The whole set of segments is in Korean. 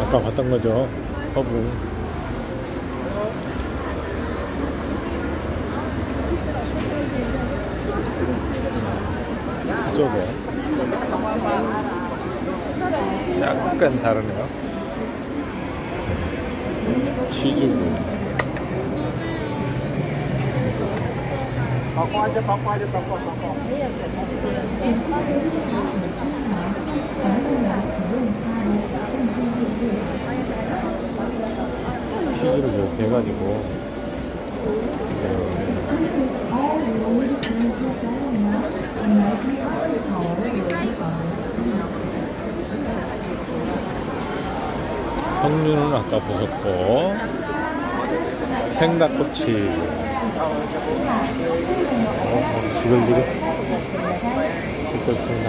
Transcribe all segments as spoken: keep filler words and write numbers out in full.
아까 봤던 거죠. 허브. 이쪽에 약간 다르네요. 치즈고. 치즈를 이렇게 해가지고 석류는 아까 보셨고 생닭꼬치 어, 지글지글 굽고 있습니다.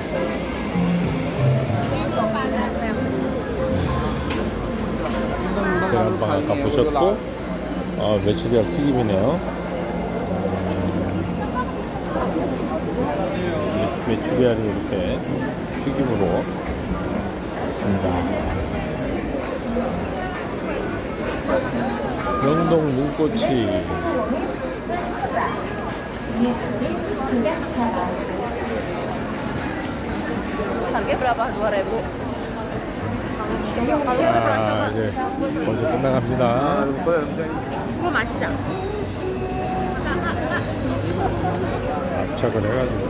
계란빵 아까 보셨고 어, 메추리알 튀김이네요. 음, 메추리알이 이렇게 튀김으로 있습니다. 명동 눈꼬치. harga berapa? dua ribu. 아, 이제 벌써 끝나갑니다. 이거 맛있다. 압착을 해가지고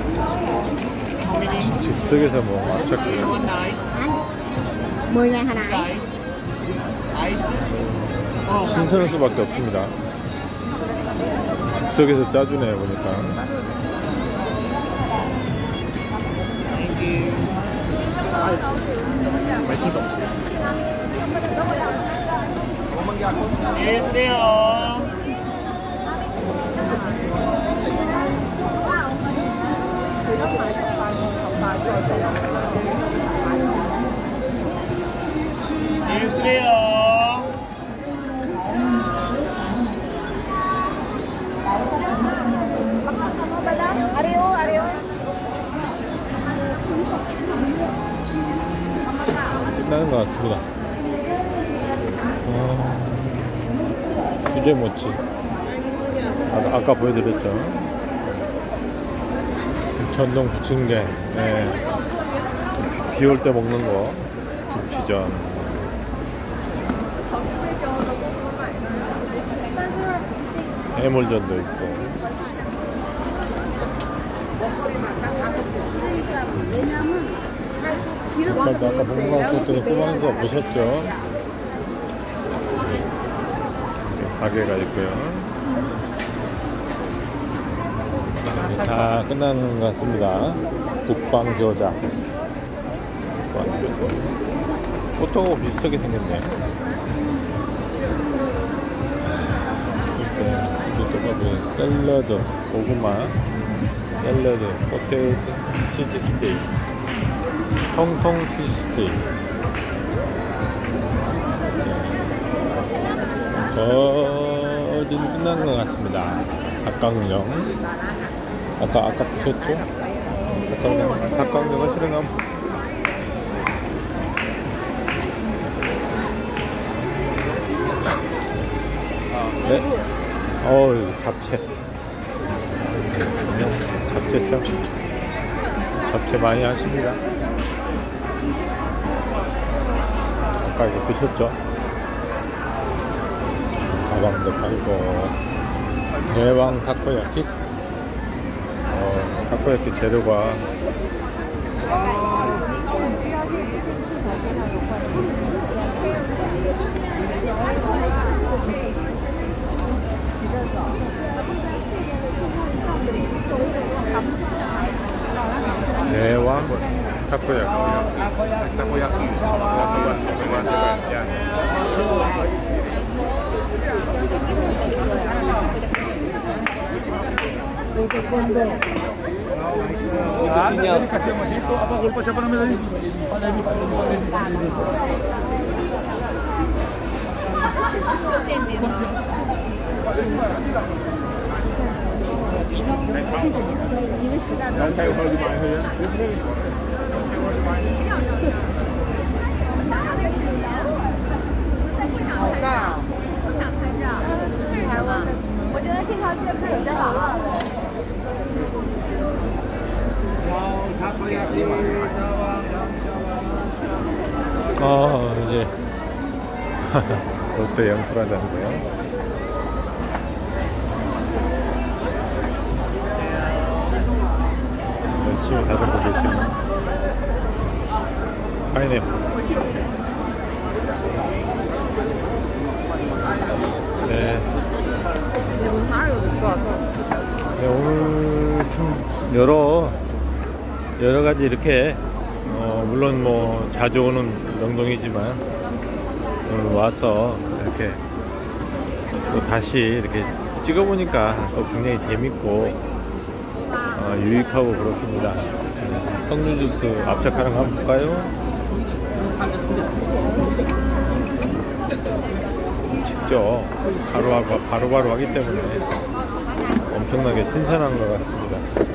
즉석에서 뭐 압착을 mười ngàn hồi nãy. 신선할 수밖에 없습니다. 즉석에서 짜주네 보니까. 예, 수고해요. 예, 수고해요. Ario, Ario. 끝나는 것 같습니다. 어, 수제모찌 아, 아까 보여드렸죠. 전동 부침개. 네. 비 올 때 먹는 거 김치전. 해물전도 있고. 아까 아까 본거 같았더니 꼬마한 거 보셨죠? 가게가 있고요. 다 끝나는 것 같습니다. 국방교자. 보통하고 비슷하게 생겼네. 이렇게 샐러드, 고구마, 샐러드, 포테이토, 치즈 스테이크, 통통 치즈 스테이크. 거진 끝난 것 같습니다. 닭강정. 아까 아까 보셨죠? 닭강정, 닭강정을 실행하면 네. 어우, 잡채. 잡채죠? 잡채 많이 하십니다. 아까 이거 보셨죠? 가방도 팔고 대왕 타코야키. 어, 타코야키 재료가 대왕 타코야키. 타코야키. Ah, dikasih mas itu apa kulpa siapa namanya tadi? Dan saya mau gimana ya? 아, 이제 롯데 영프라자인데요. 열심히 다듬고 계시는 파인애플. 네. 네, 오늘 좀 여러 여러 가지 이렇게 어, 물론 뭐 자주 오는 명동이지만 오늘 와서 이렇게 또 다시 이렇게 찍어보니까 또 굉장히 재밌고 어, 유익하고 그렇습니다. 네, 석류주스 압착하는 거 한번 볼까요? 직접 바로 바로 바로 하기 때문에 엄청나게 신선한 것 같습니다.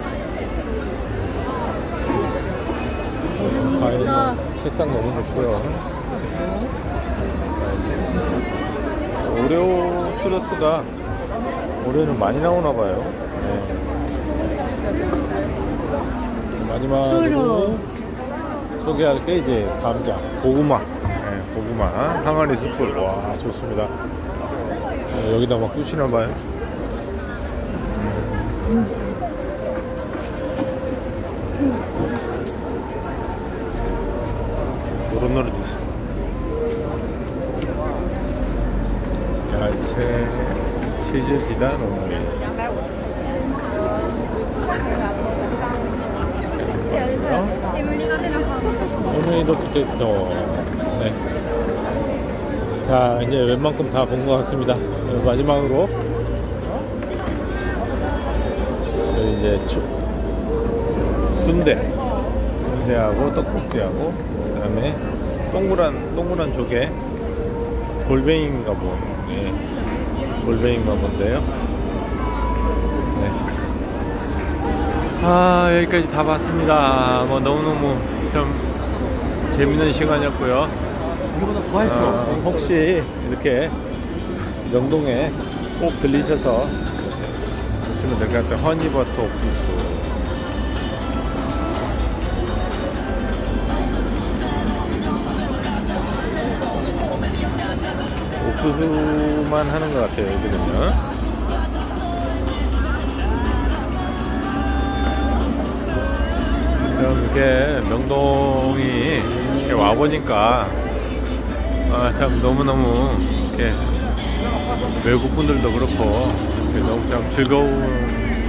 과일 색상 너무 좋고요. 오레오 추러스가 올해는 많이 나오나 봐요. 네. 마지막으로 소개할 게 이제 감자, 고구마, 네, 고구마, 항아리 숯불. 와, 좋습니다. 네, 여기다 막 쑤시나 봐요. 음. 노릇노릇. 야채, 치즈 지단 오므리. 오므리도 포테이토. 네. 자, 이제 웬만큼 다 본 것 같습니다. 마지막으로 이제 순대, 순대하고 떡볶이하고 그다음에 동그란 동그란 조개, 골뱅이인가 뭐, 예, 골뱅이인가 본데요. 네. 아, 여기까지 다 봤습니다. 뭐 너무너무 참 재밌는 시간이었고요. 이거보다 더 할 수 어, 없어. 혹시 이렇게 명동에 꼭 들리셔서 보시면 될 것 같아요. 허니버터 옥수수. 옥수수만 하는 것 같아요, 여기는요. 이렇게 명동이 이렇게 와보니까 아, 참 너무너무 이렇게 외국분들도 그렇고 너무 참 즐거운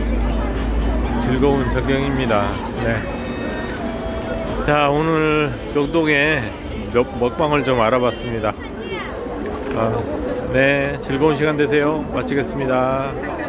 즐거운 전경입니다. 네. 자, 오늘 명동에 몇, 먹방을 좀 알아봤습니다. 아, 네, 즐거운 시간 되세요. 마치겠습니다.